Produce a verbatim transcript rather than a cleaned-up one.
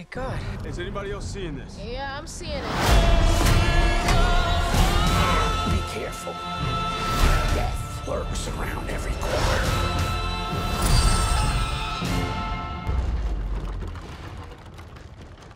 God. Is anybody else seeing this? Yeah, I'm seeing it.